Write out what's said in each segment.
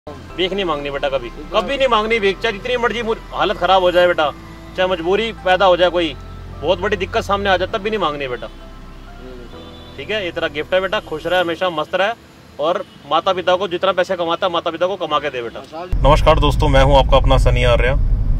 भीख नहीं मांगनी बेटा, कभी कभी नहीं मांगनी भीख, चाहे जितनी मर्जी हालत खराब हो जाए बेटा, चाहे मजबूरी पैदा हो जाए, कोई बहुत बड़ी दिक्कत सामने आ जाए, तब भी नहीं मांगनी बेटा। ठीक है, ये तेरा गिफ्ट है बेटा, खुश रहे, हमेशा मस्त रहे, और माता पिता को जितना पैसे कमाता है माता पिता को कमा के दे बेटा। नमस्कार दोस्तों, मैं हूं आपका अपना सनी आर्या।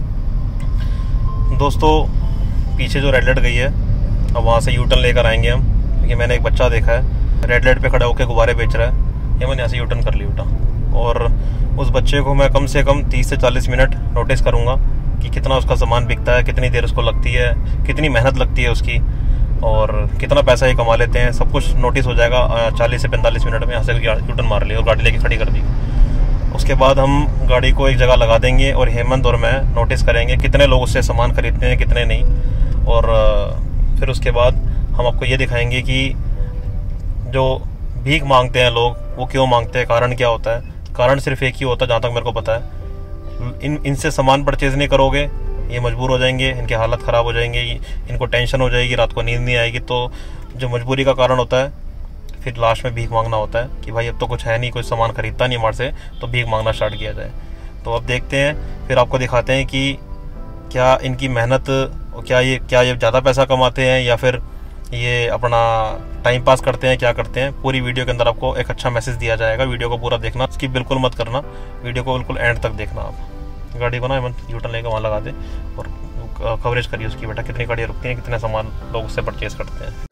दोस्तों पीछे जो रेड लाइट गई है, अब वहाँ से यू टर्न लेकर आएंगे हम, क्योंकि मैंने एक बच्चा देखा है रेड लाइट पे खड़ा होकर गुब्बारे बेच रहा है, ये मैंने यहाँ से यू टर्न कर लिया बेटा। और उस बच्चे को मैं कम से कम 30 से 40 मिनट नोटिस करूँगा कि कितना उसका सामान बिकता है, कितनी देर उसको लगती है, कितनी मेहनत लगती है उसकी, और कितना पैसा ये कमा लेते हैं, सब कुछ नोटिस हो जाएगा 40 से 45 मिनट में। यहाँ से यू टर्न मार लिया और गाड़ी लेके खड़ी कर दी। उसके बाद हम गाड़ी को एक जगह लगा देंगे और हेमंत और मैं नोटिस करेंगे कितने लोग उससे सामान खरीदते हैं, कितने नहीं। और फिर उसके बाद हम आपको ये दिखाएंगे कि जो भीख मांगते हैं लोग, वो क्यों मांगते हैं, कारण क्या होता है। कारण सिर्फ एक ही होता है जहाँ तक मेरे को पता है, इनसे सामान परचेज नहीं करोगे, ये मजबूर हो जाएंगे, इनकी हालत ख़राब हो जाएंगे, इनको टेंशन हो जाएगी, रात को नींद नहीं आएगी। तो जो मजबूरी का कारण होता है, फिर लास्ट में भीख मांगना होता है कि भाई अब तो कुछ है नहीं, कोई सामान खरीदता नहीं हमारे से, तो भीख मांगना स्टार्ट किया जाए। तो अब देखते हैं, फिर आपको दिखाते हैं कि क्या इनकी मेहनत, क्या ये ज़्यादा पैसा कमाते हैं या फिर ये अपना टाइम पास करते हैं, क्या करते हैं। पूरी वीडियो के अंदर आपको एक अच्छा मैसेज दिया जाएगा, वीडियो को पूरा देखना, स्किप बिल्कुल मत करना, वीडियो को बिल्कुल एंड तक देखना। आप गाड़ी को ना यू टर्न लेकर वहाँ लगा दे और कवरेज करिए उसकी बेटा, कितनी गाड़ियाँ रुकती हैं, कितने सामान लोग उससे परचेज करते हैं।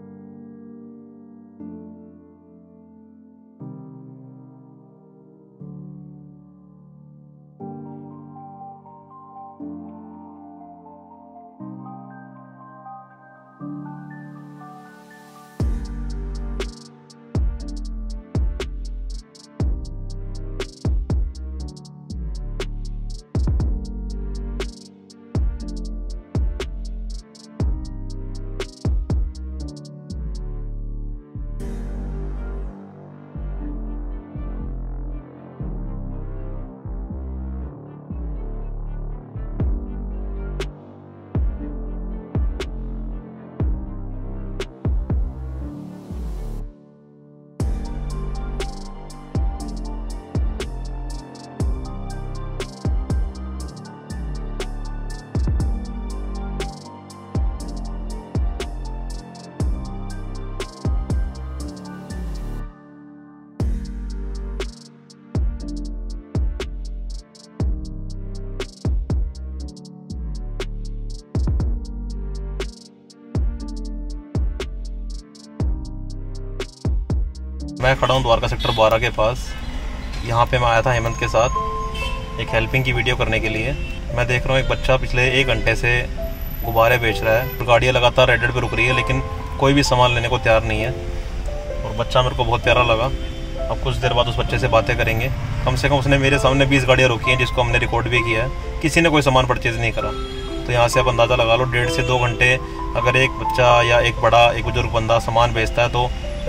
मैं खड़ा हूँ द्वारका सेक्टर 12 के पास। यहाँ पे मैं आया था हेमंत के साथ एक हेल्पिंग की वीडियो करने के लिए। मैं देख रहा हूँ एक बच्चा पिछले 1 घंटे से गुब्बारे बेच रहा है, गाड़ियाँ लगातार रेड लाइट पे रुक रही है, लेकिन कोई भी सामान लेने को तैयार नहीं है। और बच्चा मेरे को बहुत प्यारा लगा। अब कुछ देर बाद उस बच्चे से बातें करेंगे। कम से कम उसने मेरे सामने 20 गाड़ियाँ रोकी हैं, जिसको हमने रिकॉर्ड भी किया है, किसी ने कोई सामान परचेज नहीं करा। तो यहाँ से आप अंदाज़ा लगा लो, 1.5 से 2 घंटे अगर एक बच्चा या एक बड़ा, एक बुजुर्ग बंदा सामान बेचता है, तो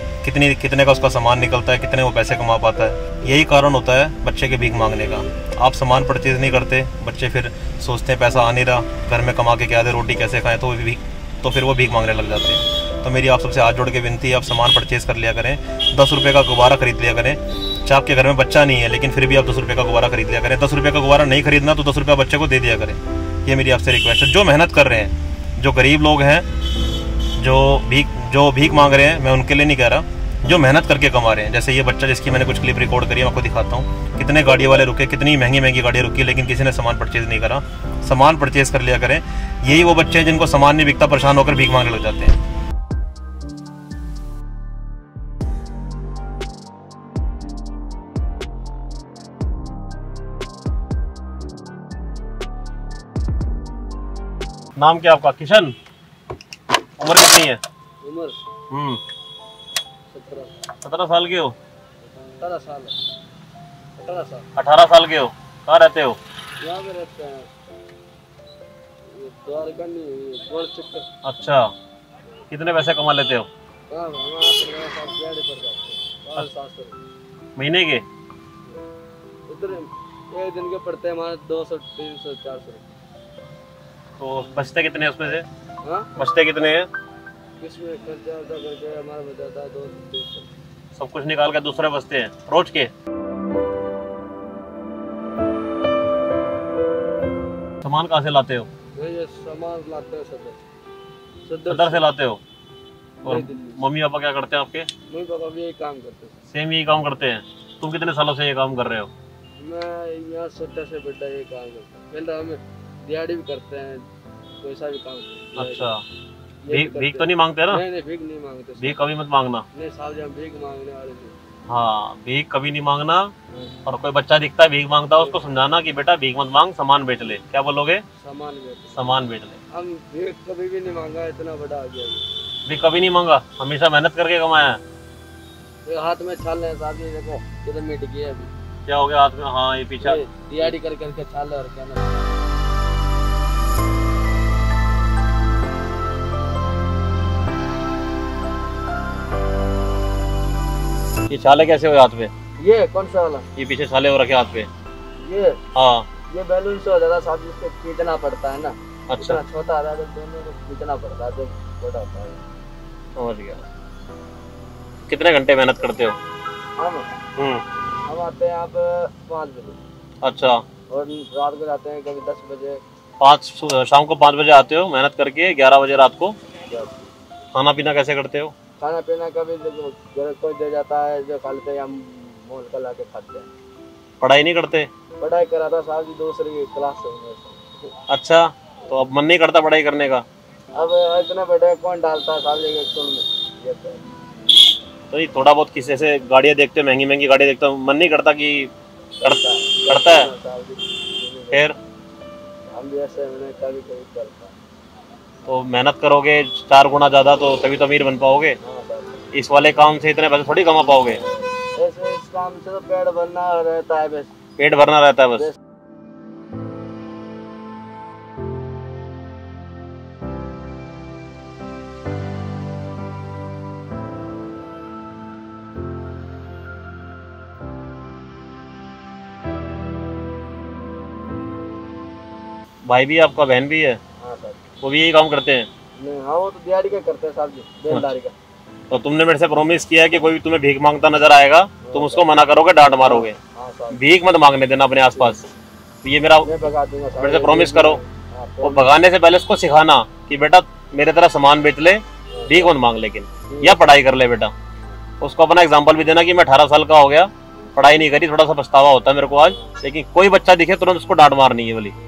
कितने का उसका सामान निकलता है, कितने वो पैसे कमा पाता है। यही कारण होता है बच्चे के भीख मांगने का। आप सामान परचेज नहीं करते, बच्चे फिर सोचते हैं पैसा आ नहीं रहा, घर में कमा के क्या दे, रोटी कैसे खाएं, तो फिर वो भीख मांगने लग जाते हैं। तो मेरी आप सबसे हाथ जोड़ के विनती है, आप सामान परचेज कर लिया करें। 10 रुपये का गुब्बारा खरीद लिया करें। चाहे आपके घर में बच्चा नहीं है, लेकिन फिर भी आप 10 रुपये का गुब्बारा खरीद लिया करें। 10 रुपये का गुब्बारा नहीं खरीदना तो 10 रुपये बच्चे को दे दिया करें। ये मेरी आपसे रिक्वेस्ट है। जो मेहनत कर रहे हैं, जो गरीब लोग हैं, जो भीख मांग रहे हैं, मैं उनके लिए नहीं कह रहा, जो मेहनत करके कमा रहे हैं। जैसे ये बच्चा जिसकी मैंने कुछ क्लिप रिकॉर्ड करी है, आपको दिखाता हूँ। कितने गाड़ी वाले रुके, कितनी महंगी गाड़ियाँ रुकी, लेकिन किसी ने सामान परचेज नहीं करा। सामान परचेज कर लिया करें। यही वो बच्चे हैं जिनको सामान नहीं बिकता, परेशान होकर भीख मांगने लग जाते हैं। नाम क्या आपका? किशन। उम्र कितनी है? उम्र 17 साल के हो? 18 साल। 18 साल के हो? कहाँ रहते हो? यहाँ पे रहते हैं, द्वारका नहीं। अच्छा, कितने पैसे कमा लेते हो? महीने के? उधर एक दिन के पड़ते हैं हमारे 200, 300, 400। तो बचते कितने उसमें से? हाँ, बचते कितने हैं? किसमें खर्चा करके हमारा बचाता है 200-300। सब कुछ निकाल के दूसरे बचते हैं रोज के? सामान कहाँ से लाते हो? ये सामान लाते हैं सदर से लाते हो। और नई दिल्ली। मम्मी पापा क्या करते हैं आपके? मम्मी पापा भी यही काम करते हैं। सेम यही काम करते हैं। तुम कितने सालों से ये काम कर रहे हो? मैं यहाँ छोटा से बड़ा ये काम करता हूँ। पहले हम दिहाड़ी भी करते हैं, कोई सा भी काम करते हैं। अच्छा, ये भी भीख करते तो नहीं मांगते ना? नहीं भीख नहीं मांगते। भीख कभी मत मांगना। नहीं साहब जी, हम भीख मांगने वाले नहीं। हाँ, भीख कभी नहीं मांगना। और कोई बच्चा दिखता है भीख मांगता है, उसको समझाना कि बेटा भीख मत मांग, सामान बेच ले। क्या बोलोगे? सामान बेच। सामान बेच ले। हम भीख कभी भी नहीं मांगा, इतना बड़ा आ गया ये। भीख कभी नहीं मांगा, हमेशा मेहनत करके कमाया है। ये हाथ में छाल है साहब जी, देखो किधर मिट गया अभी। क्या हो गया हाथ में? हाँ, ये पीछे ये दिहाड़ी कर करके छाल है और क्या ना। ये छाले कैसे हो हाथ पे? ये कौन सा वाला? ये पीछे छाले हो रखे हाथ पे। ये हाँ, ये बैलून से हो जाता है साहब जी, इसको खींचना पड़ता है ना। अच्छा, इतना छोटा आता है तो दोनों को खींचना पड़ता है, जब बड़ा होता है। समझ गया। कितने घंटे मेहनत करते हो? हम आते हैं आप 5 बजे अच्छा, और रात को जाते हैं कभी 10 बजे। 5 शाम को 5 बजे आते हो मेहनत करके, 11 बजे रात को। खाना पीना कैसे करते हो? खाना पीना कभी घर कोई दे जाता है जो खा लेते हैं, हम मोल का ला के खाते हैं। पढ़ाई नहीं करते? पढ़ाई कराता साहब जी दूसरी क्लास से। अच्छा, तो अब मन नहीं करता पढ़ाई करने का? अब इतने बड़े कौन डालता है साहब जी स्कूल में? ये तो ये थोड़ा बहुत किसी से गाड़ियाँ देखते हो, महंगी महंगी गाड़ियाँ देखते हो, मन नहीं करता कि करता है? साहब जी फिर हम भी ऐसे उन्हें कभी कभी करता है। तो मेहनत करोगे 4 गुना ज़्यादा तो तभी तो अमीर बन पाओगे। हाँ साहब, इस वाले काम से इतने पैसे थोड़ी कमा पाओगे। ऐसे इस काम से तो पेट भरना रहता है बस। पेट भरना रहता है बस। भाई भी आपका, बहन भी है? हाँ सर। वो भी यही काम करते हैं? नहीं, हाँ वो तो दिहाड़ी का करते हैं साहब जी, बेलदारी का। तो तुमने मेरे से प्रॉमिस किया है कि कोई भी तुम्हें भीख मांगता नजर आएगा तुम उसको मना करोगे, डांट मारोगे। हाँ साहब, भीख मत मांगने देना अपने आसपास। तो ये मेरा मैं भगा दूंगा साहब। मेरे से प्रॉमिस करो। हाँ, वो भगाने से पहले उसको सिखाना कि बेटा मेरे तरह सामान बेच ले, भीख मत मांग, लेकिन या पढ़ाई कर ले बेटा। उसको अपना एग्जाम्पल भी देना कि मैं 18 साल का हो गया, पढ़ाई नहीं करी, थोड़ा सा पछतावा होता है मेरे को आज, लेकिन कोई बच्चा दिखे तुरंत उसको डांट मारनी है बोली।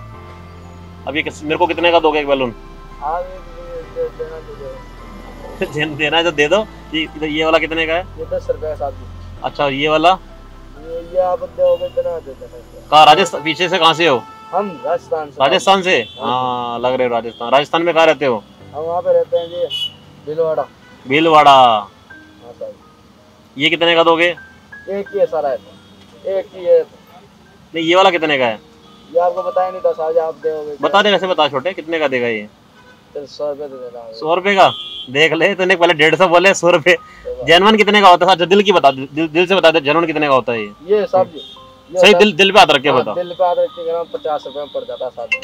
अब ये मेरे को कितने का दोगे एक बैलून? आप एक देना तो दो। देना है तो दे दो। ये वाला कितने का है? ये 10 रुपए साहब जी। अच्छा, ये वाला ये आप दोगे तो ना दे देना। कहाँ? राजस्थान? पीछे से कहाँ से हो? हम राजस्थान से। राजस्थान से? हाँ, लग रहे हो राजस्थान। राजस्थान में कहाँ रहते हो? हम वहाँ पे रहते हैं जी, भीलवाड़ा। भीलवाड़ा। हाँ साहब। ये कितने का दोगे? एक ही है सारा, एक ही है। नहीं, ये वाला कितने का है? ये आपको बताया नहीं था साहब जी, आप दोगे। बता दे, वैसे बता छोटे, कितने का देगा ये? 100 रुपए दे देना। 100 रुपए का? देख ले, तूने पहले 150 बोले, 100 रुपए। जेनवन कितने का होता है? अच्छा, दिल की बता, दिल से बता दे, जेनवन कितने का होता है ये? साहब जी सही दिल पे हाथ रख के बता। दिल पे हाथ रख के 50 रुपए में पड़ जाता है साहब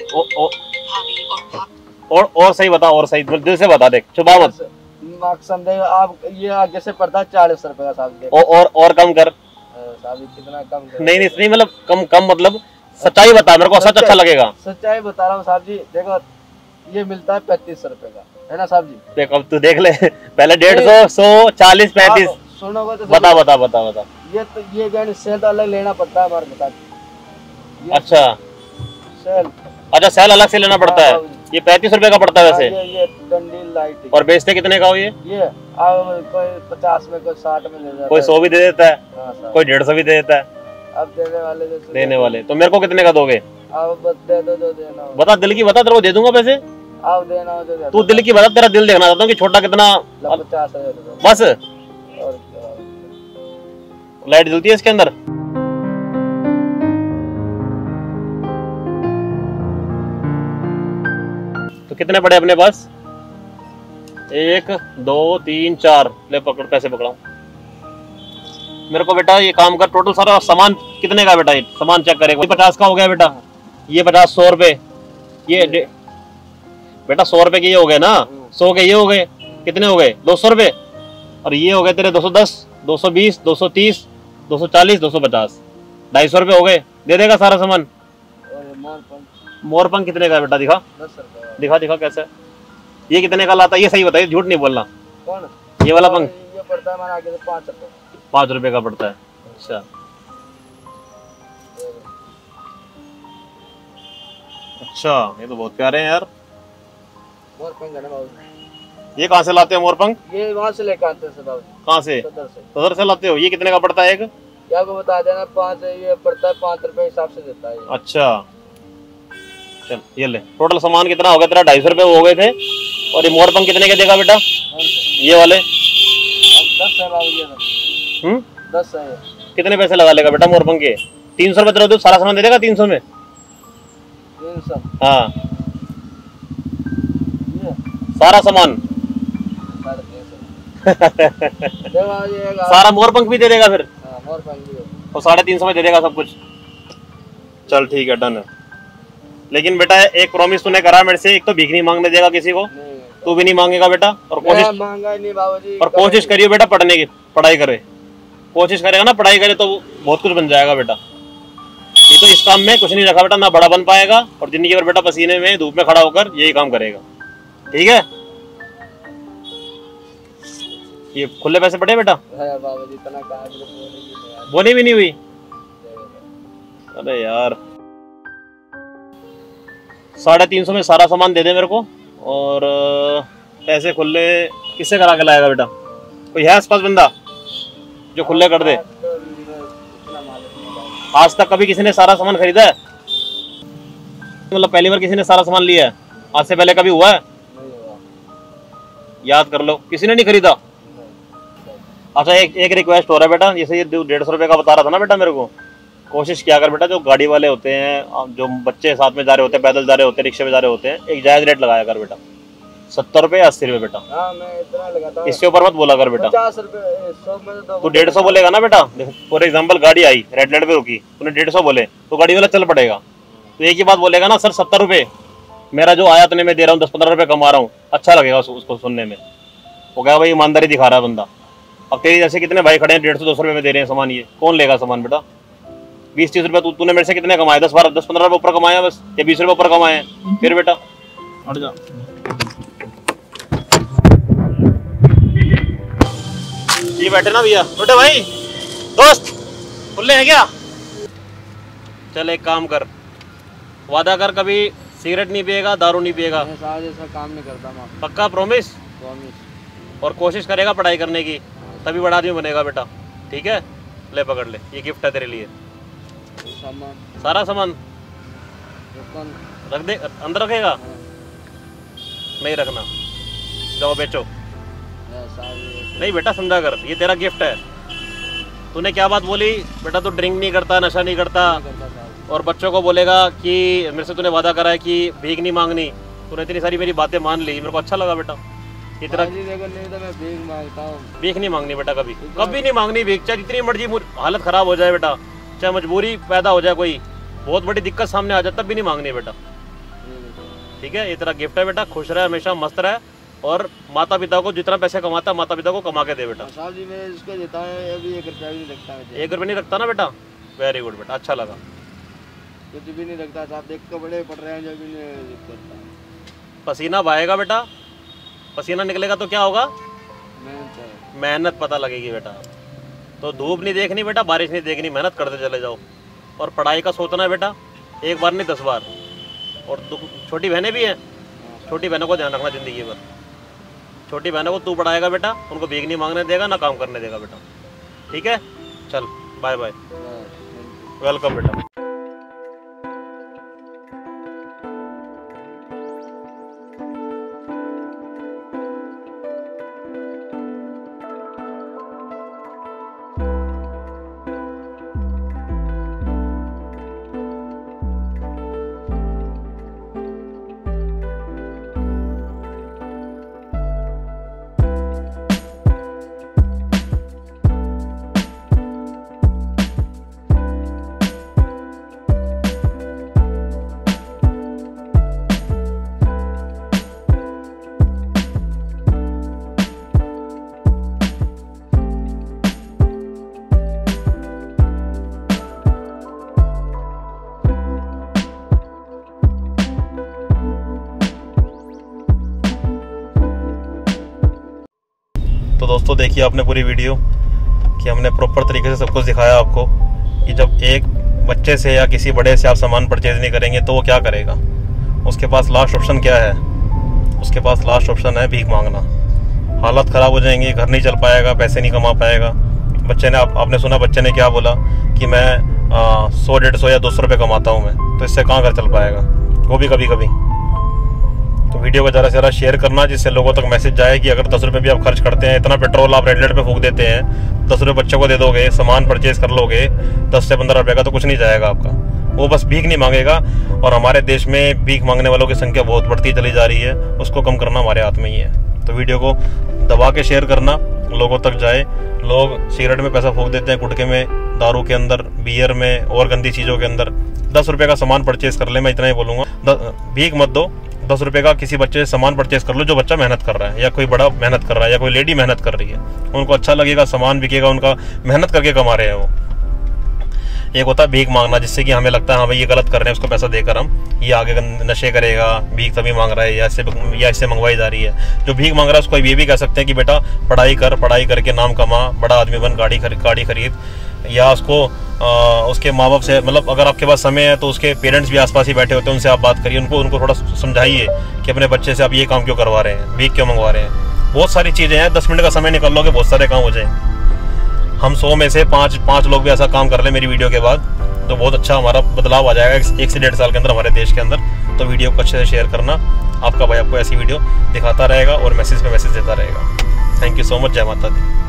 जी। और सही बता, और सही दिल से बता, देख छुपा मत। समझे आप, ये आगे से पड़ता है 40 रुपए का साहब जी। और कम कर साहब जी, कितना कम कर? नहीं, मतलब कम मतलब सच्चाई बता, मेरे को सच अच्छा लगेगा। सच्चाई बता रहा हूँ साहब जी, देखो ये मिलता है 35 रुपए का, है ना साहब जी? देख, अब तू देख ले, पहले 150, 100, 40, 35। सुनोगे तो बता। ये तो ये जो सेल तो अलग लेना पड़ता है हमारे, बता। अच्छा, सेल? अच्छा, सेल अलग से लेना पड़ता है। ये 35 रुपए का पड़ता है वैसे। ये डंडी लाइट। और बेचते कितने का हो ये? अब कोई 50 में, कोई 60 में ले जाता है, कोई 100 भी दे देता है, कोई 150 भी दे देता है। अब देने वाले तो मेरे को कितने का दोगे? अब दे दो, देना। बता, दिल की बता, तेरे को दे दूंगा पैसे। अब देना हो तो तू दिल की बता, तेरा दिल देखना चाहता हूँ कि छोटा कितना। 50,000 बस? और लाइट जलती है इसके अंदर? तो कितने पड़े अपने पास? 1, 2, 3, 4। ले पकड़, पैसे पकड़ाऊं। मेरे को बेटा ये काम कर, टोटल सारा सामान कितने का बेटा? ये सामान चेक करे। 50 का हो गया बेटा, ये 50, 100 रुपए। ये बेटा 100 रुपए के ये हो गए ना, 100 के ये हो गए, कितने हो गए? 200 रुपए। और ये हो गए तेरे 210, 220, 230, 240, 250, 250 रुपए हो गए। दे देगा सारा सामान? मोरपंख कितने का है बेटा? दिखा 10 रुपए। दिखा दिखा कैसे है? ये कितने का लाता है? ये सही बताइए, झूठ नहीं बोलना। कौन? ये वाला पंख ये पड़ता है हमारे आगे से 5 रुपए। 5 रुपए का पड़ता है। अच्छा अच्छा, ये तो बहुत प्यारे हैं यार। मोरपंख है ना बाबू। ये कहाँ से लाते हो मोरपंख? ये वहाँ से लेकर आते हैं बाबू। कहाँ से? सदर से। सदर से लाते हो? ये कितने का पड़ता है एक? क्या को बता देना, 5 ये पड़ता है 5 रुपए हिसाब से देता है। अच्छा चल ये ले। टोटल सामान कितना हो गया तेरा? 250 रुपए हो गए थे। और ये मोरपंख कितने के देगा बेटा? ये वाले 10 है बाबू। ये 10 है। कितने पैसे लगा लेगा बेटा मोरपंख के? 300 रुपए तेरा, तो सारा सामान दे देगा 300 में? 300। हाँ ये सारा सामान 350। सारा मोरपंख भी दे देगा फिर? हाँ मोरपंख भी है। और 350 में दे देगा सब कुछ? चल ठीक है, डन है। लेकिन बेटा एक प्रॉमिस तूने करा मेरे से, एक तो भीख नहीं मांगने देगा किसी को। नहीं तू भी नहीं मांगेगा बेटा। और कोशिश मांगा नहीं बाबूजी। और कोशिश करियो बेटा पढ़ने की, पढ़ाई करे। कोशिश करेगा ना, पढ़ाई करे तो बहुत कुछ बन जाएगा बेटा। ये तो इस काम में कुछ नहीं रखा बेटा, ना बड़ा बन पाएगा और जिंदगी भर बेटा पसीने में धूप में खड़ा होकर यही काम करेगा। ठीक है? ये खुले पैसे पड़े बेटा? बाबूजी इतना कहा बोली भी नहीं हुई? अरे यार 350 में सारा सामान दे दे मेरे को। और पैसे खुले किससे करा के लाएगा बेटा? कोई है आसपास बंदा जो खुले कर दे? आज तक कभी किसी ने सारा सामान खरीदा है? मतलब पहली बार किसी ने सारा सामान लिया है? आज से पहले कभी हुआ है? याद कर लो, किसी ने नहीं खरीदा। अच्छा एक रिक्वेस्ट हो रहा है बेटा, जैसे ये 150 रुपए का बता रहा था ना बेटा मेरे को, कोशिश किया कर बेटा, जो गाड़ी वाले होते हैं, जो बच्चे साथ में जा रहे होते हैं, पैदल जा रहे होते हैं, रिक्शे में जा रहे होते हैं, एक जायज रेट लगाया कर बेटा। 70 रुपए या 80 रुपए बेटा। हाँ मैं इतना लगाता हूँ। इससे ऊपर मत बोला कर बेटा। 50 रुपए 100 में तो तू 150 बोलेगा ना बेटा, फॉर एग्जाम्पल गाड़ी आई रेड लाइट पे रुकी, तूने 150 बोले तो गाड़ी वाला चल पड़ेगा। तो एक ही बात बोलेगा ना, सर 70 रुपए मेरा जो आया तूने मैं दे रहा हूँ, 10-15 रुपए कमा रहा हूँ, अच्छा लगेगा उसको सुनने में। वो क्या भाई ईमानदारी दिखा रहा है बंदा। अब तेरी जैसे कितने भाई खड़े हैं 150-200 रुपए में दे रहे हैं सामान, ये कौन लेगा सामान बेटा? 20-30 रुपए तूने मेरे से कितने कमाए? 10-15 रुपए ऊपर कमाया बस, या 20 रुपए ऊपर कमाए हैं फिर बेटा? हट जा। ये बैठे ना भैया, छोटे भाई दोस्त खुले हैं क्या? चल एक काम कर, वादा कर कभी सिगरेट नहीं पिएगा, दारू नहीं पिएगा। मैं साहब ऐसा काम नहीं करता मैं। पक्का प्रॉमिस? प्रॉमिस। और कोशिश करेगा पढ़ाई करने की, तभी बड़ा आदमी बनेगा बेटा। ठीक है? ले पकड़ ले, ये गिफ्ट है तेरे लिए। सामान सारा सामान रख दे, अंदर रखेगा? नहीं रखना, जाओ बेचो। नहीं बेटा समझा कर, ये तेरा गिफ्ट है। तूने क्या बात बोली बेटा? तू ड्रिंक नहीं करता, नशा नहीं करता, और बच्चों को बोलेगा कि मेरे से तूने वादा करा है कि भीख नहीं मांगनी। तूने इतनी सारी मेरी बातें मान ली, मेरे को अच्छा लगा बेटा। ये तेरा देखो, नहीं तो मैं भीख मांगता हूँ। भीख नहीं मांगनी बेटा, कभी कभी नहीं मांगनी भीख, चाहे जितनी मर्जी हालत खराब हो जाए बेटा, चाहे मजबूरी पैदा हो जाए, कोई बहुत बड़ी दिक्कत सामने आ जाए, तब भी नहीं मांगनी बेटा। ठीक है? ये तेरा गिफ्ट है बेटा, खुश रहे, हमेशा मस्त रहे, और माता पिता को जितना पैसे कमाता है माता पिता को कमा के दे बेटा। साहब जी मैं इसको देता है, अभी 1 रुपया भी नहीं रखता मैं। 1 रुपये नहीं रखता ना बेटा? वेरी गुड बेटा, अच्छा लगा। कुछ भी नहीं रखता साहब, देख के बड़े पड़ रहे हैं, जो भी नहीं करता। पसीना बहाएगा बेटा, पसीना निकलेगा तो क्या होगा? मेहनत पता लगेगी बेटा। तो धूप नहीं देखनी बेटा, बारिश नहीं देखनी, मेहनत करते चले जाओ। और पढ़ाई का सोचना है बेटा, एक बार नहीं 10 बार। और छोटी बहनें भी हैं, छोटी बहनों को ध्यान रखना ज़िंदगी भर। छोटी बहनों को तू पढ़ाएगा बेटा, उनको भीख नहीं मांगने देगा, ना काम करने देगा बेटा। ठीक है? चल बाय बाय, वेलकम बेटा। दोस्तों देखिए आपने पूरी वीडियो कि हमने प्रॉपर तरीके से सब कुछ दिखाया आपको कि जब एक बच्चे से या किसी बड़े से आप सामान परचेज नहीं करेंगे तो वो क्या करेगा। उसके पास लास्ट ऑप्शन क्या है, उसके पास लास्ट ऑप्शन है भीख मांगना। हालत ख़राब हो जाएंगी, घर नहीं चल पाएगा, पैसे नहीं कमा पाएगा। बच्चे ने आपने सुना बच्चे ने क्या बोला कि मैं 100, 150 या 200 रुपये कमाता हूँ मैं, तो इससे कहाँ घर चल पाएगा, वो भी कभी कभी। तो वीडियो को ज़्यादा से ज़्यादा शेयर करना जिससे लोगों तक मैसेज जाए कि अगर 10 रुपये भी आप खर्च करते हैं, इतना पेट्रोल आप रेड लाइट पे फूंक देते हैं, 10 रुपये बच्चों को दे दोगे, सामान परचेज कर लोगे, 10 से 15 रुपये का तो कुछ नहीं जाएगा आपका। वो बस भीख नहीं मांगेगा। और हमारे देश में भीख मांगने वालों की संख्या बहुत बढ़ती चली जा रही है, उसको कम करना हमारे हाथ में ही है। तो वीडियो को दबा के शेयर करना, लोगों तक जाए। लोग सिगरेट में पैसा फूंक देते हैं, गुटखे में, दारू के अंदर, बियर में और गंदी चीज़ों के अंदर। 10 रुपये का सामान परचेज कर ले, मैं इतना ही बोलूँगा। भीख मत दो, 10 रुपये का किसी बच्चे से सामान परचेज कर लो जो बच्चा मेहनत कर रहा है, या कोई बड़ा मेहनत कर रहा है, या कोई लेडी मेहनत कर रही है। उनको अच्छा लगेगा, सामान बिकेगा, उनका मेहनत करके कमा रहे हैं वो। एक होता है भीख मांगना, जिससे कि हमें लगता है हाँ भाई ये गलत कर रहे हैं, उसको पैसा देकर हम ये आगे नशे करेगा, भीख तभी मांग रहा है या इससे मंगवाई जा रही है। जो भीख मांग रहा है उसको ये भी कह सकते हैं कि बेटा पढ़ाई कर, पढ़ाई करके नाम कमा, बड़ा आदमी बन, गाड़ी खरीद। या उसको उसके माँ बाप से, मतलब अगर आपके पास समय है तो उसके पेरेंट्स भी आसपास ही बैठे होते हैं, उनसे आप बात करिए, उनको थोड़ा समझाइए कि अपने बच्चे से आप ये काम क्यों करवा रहे हैं, भीख क्यों मंगवा रहे हैं। बहुत सारी चीज़ें हैं, 10 मिनट का समय निकाल लोगे, बहुत सारे काम हो जाएंगे। हम 100 में से 5 लोग भी ऐसा काम कर ले मेरी वीडियो के बाद, तो बहुत अच्छा हमारा बदलाव आ जाएगा 1 से 1.5 साल के अंदर हमारे देश के अंदर। तो वीडियो को अच्छे से शेयर करना, आपका भाई आपको ऐसी वीडियो दिखाता रहेगा और मैसेज पे मैसेज देता रहेगा। थैंक यू सो मच, जय माता दी।